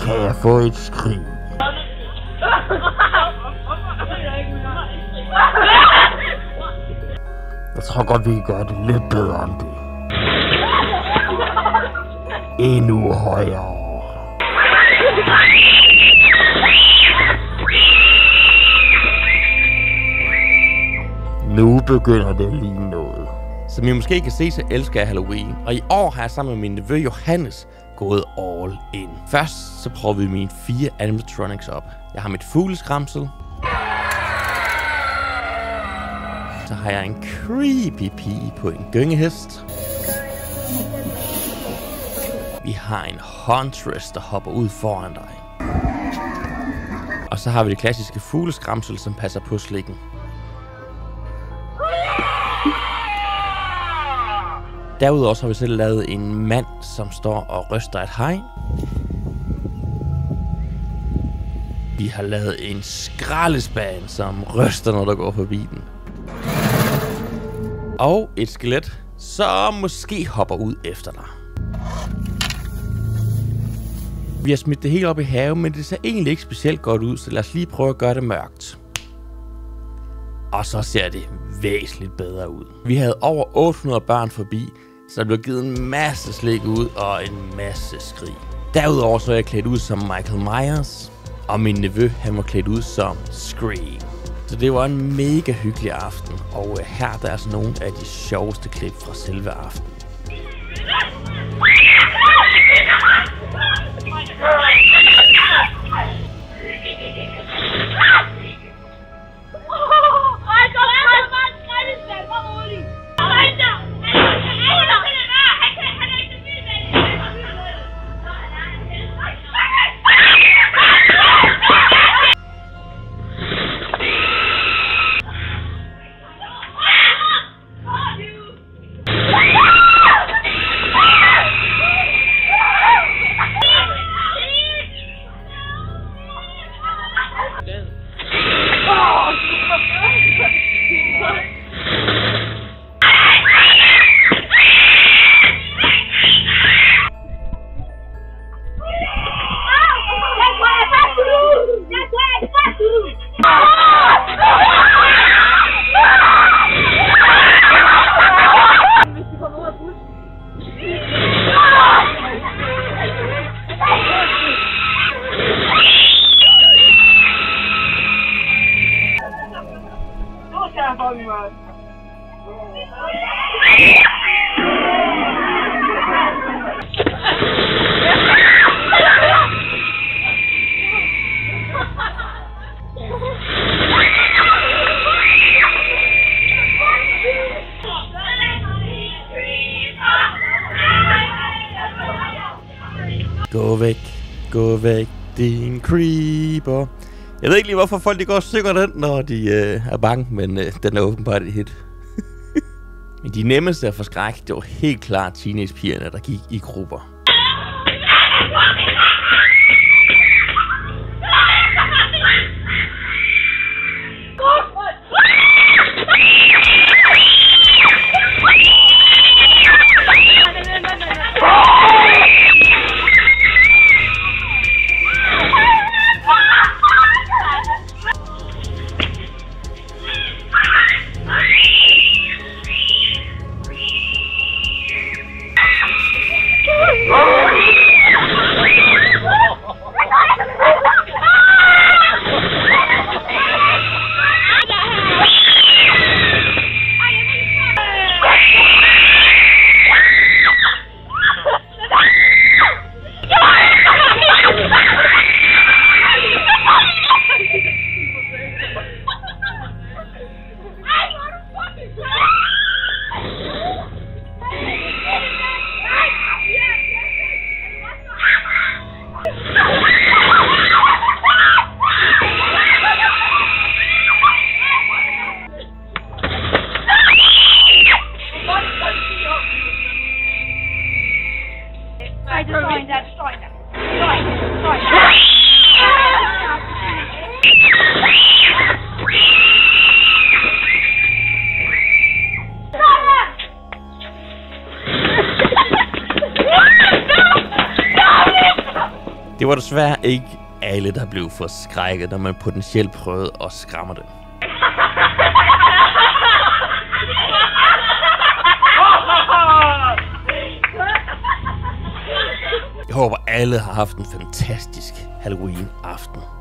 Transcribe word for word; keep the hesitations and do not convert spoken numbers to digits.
Kan jeg få et skrig? Jeg tror godt, vi kan gøre det lidt bedre end det. Endnu højere. Nu begynder det lige noget. Som I måske kan se, så elsker jeg Halloween. Og i år har jeg sammen med min nevø Johannes gået all in. Først så prøver vi mine fire animatronics op. Jeg har mit fugleskramsel. Så har jeg en creepy pige på en gyngehest. Vi har en huntress, der hopper ud foran dig. Og så har vi det klassiske fugleskramsel, som passer på slikken. Derudover har vi selv lavet en mand, som står og ryster et hegn. Vi har lavet en skraldespand, som ryster, når der går forbi den. Og et skelet, som måske hopper ud efter dig. Vi har smidt det helt op i haven, men det ser egentlig ikke specielt godt ud, så lad os lige prøve at gøre det mørkt. Og så ser det væsentligt bedre ud. Vi havde over otte hundrede børn forbi, så der blev givet en masse slik ud og en masse skrig. Derudover så er jeg klædt ud som Michael Myers, og min nevø han var klædt ud som Scream. Så det var en mega hyggelig aften, og her der er altså nogle af de sjoveste klip fra selve aftenen. Gå væk, gå væk, din creeper. Jeg ved ikke lige, hvorfor folk de går og synger den, når de øh, er bange, men øh, den er åbenbart et hit. Men de nemmeste at forskrække, det var helt klart teenagepigerne, der gik i grupper. Det var desværre ikke alle, der blev forskrækket, når man potentielt prøvede at skræmme dem. Jeg håber, alle har haft en fantastisk Halloween-aften.